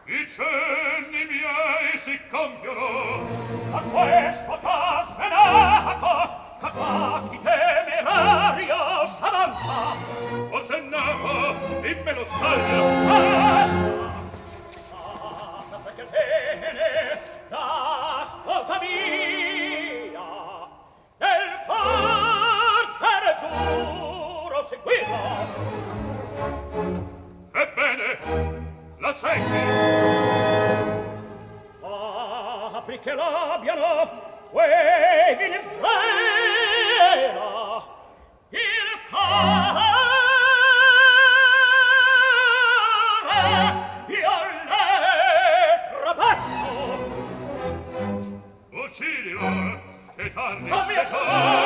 I cenni miei si compiono. A questo casvenato, capaci temerario s'avanza. Forsennato, dimmelo staglia. Perché bene la sposa mia del portare giuro seguirla. Ebbene, la segui. Apri che l'abbiano quei in plena il cuore io le trapasso. Uccidilo, che tardi. Oh mio